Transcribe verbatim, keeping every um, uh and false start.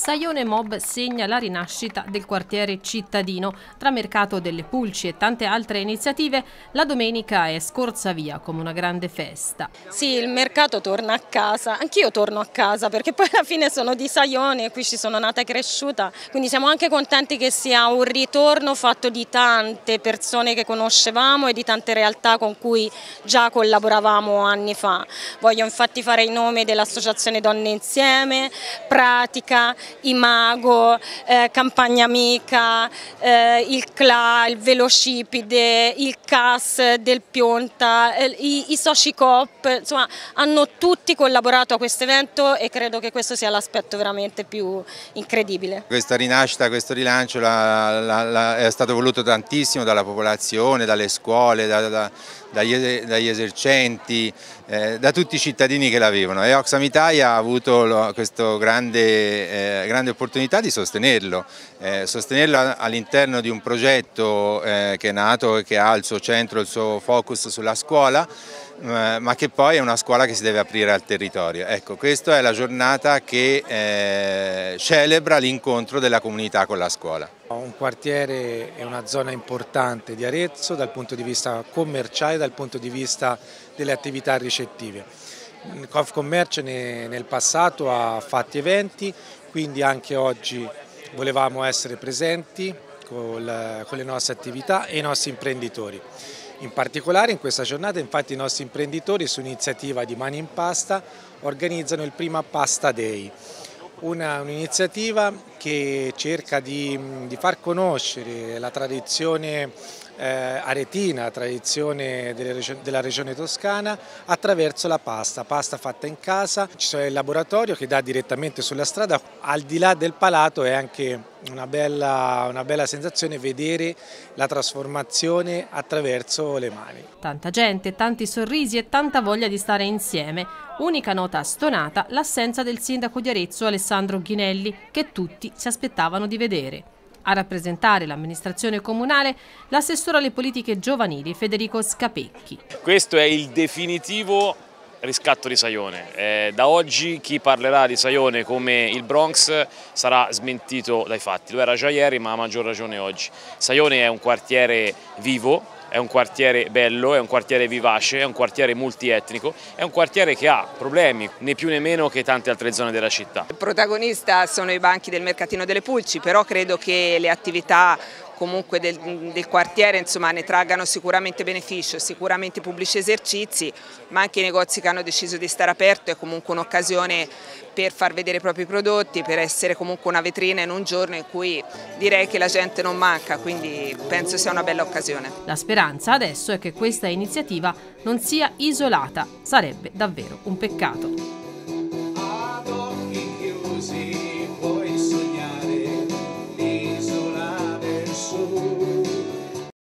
Saione Mob segna la rinascita del quartiere cittadino. Tra mercato delle pulci e tante altre iniziative, la domenica è scorsa via come una grande festa. Sì, il mercato torna a casa, anch'io torno a casa perché poi alla fine sono di Saione e qui ci sono nata e cresciuta, quindi siamo anche contenti che sia un ritorno fatto di tante persone che conoscevamo e di tante realtà con cui già collaboravamo anni fa. Voglio infatti fare il nome dell'Associazione Donne Insieme, Pratica, Imago, eh, Campagna Amica, eh, il C L A, il Velocipede, il C A S del Pionta, eh, i, i soci Coop, insomma hanno tutti collaborato a questo evento e credo che questo sia l'aspetto veramente più incredibile. Questa rinascita, questo rilancio la, la, la, è stato voluto tantissimo dalla popolazione, dalle scuole, da, da, dagli, dagli esercenti, eh, da tutti i cittadini che la vivono, e Oxfam Italia ha avuto questa grande, eh, grande opportunità di sostenerlo, eh, sostenerlo all'interno di un progetto eh, che è nato e che ha al suo centro il suo focus sulla scuola, ma che poi è una scuola che si deve aprire al territorio. Ecco, questa è la giornata che eh, celebra l'incontro della comunità con la scuola. Un quartiere è una zona importante di Arezzo dal punto di vista commerciale, dal punto di vista delle attività ricettive. Confcommercio nel passato ha fatto eventi, quindi anche oggi volevamo essere presenti con le nostre attività e i nostri imprenditori. In particolare in questa giornata infatti i nostri imprenditori su iniziativa di Mani in Pasta organizzano il Prima Pasta Day, un'iniziativa che cerca di, di far conoscere la tradizione eh, aretina, la tradizione delle regioni, della regione toscana attraverso la pasta, pasta fatta in casa. C'è il laboratorio che dà direttamente sulla strada, al di là del palato è anche una bella, una bella sensazione vedere la trasformazione attraverso le mani. Tanta gente, tanti sorrisi e tanta voglia di stare insieme. Unica nota stonata, l'assenza del sindaco di Arezzo Alessandro Ghinelli, che tutti si aspettavano di vedere. A rappresentare l'amministrazione comunale l'assessore alle politiche giovanili Federico Scapecchi. Questo è il definitivo riscatto di Saione. Eh, da oggi chi parlerà di Saione come il Bronx sarà smentito dai fatti. Lo era già ieri, ma a maggior ragione oggi. Saione è un quartiere vivo, è un quartiere bello, è un quartiere vivace, è un quartiere multietnico, è un quartiere che ha problemi, né più né meno che tante altre zone della città. Il protagonista sono i banchi del mercatino delle pulci, però credo che le attività comunque del, del quartiere insomma, ne traggano sicuramente beneficio, sicuramente pubblici esercizi, ma anche i negozi che hanno deciso di stare aperti è comunque un'occasione per far vedere i propri prodotti, per essere comunque una vetrina in un giorno in cui direi che la gente non manca, quindi penso sia una bella occasione. La speranza adesso è che questa iniziativa non sia isolata, sarebbe davvero un peccato.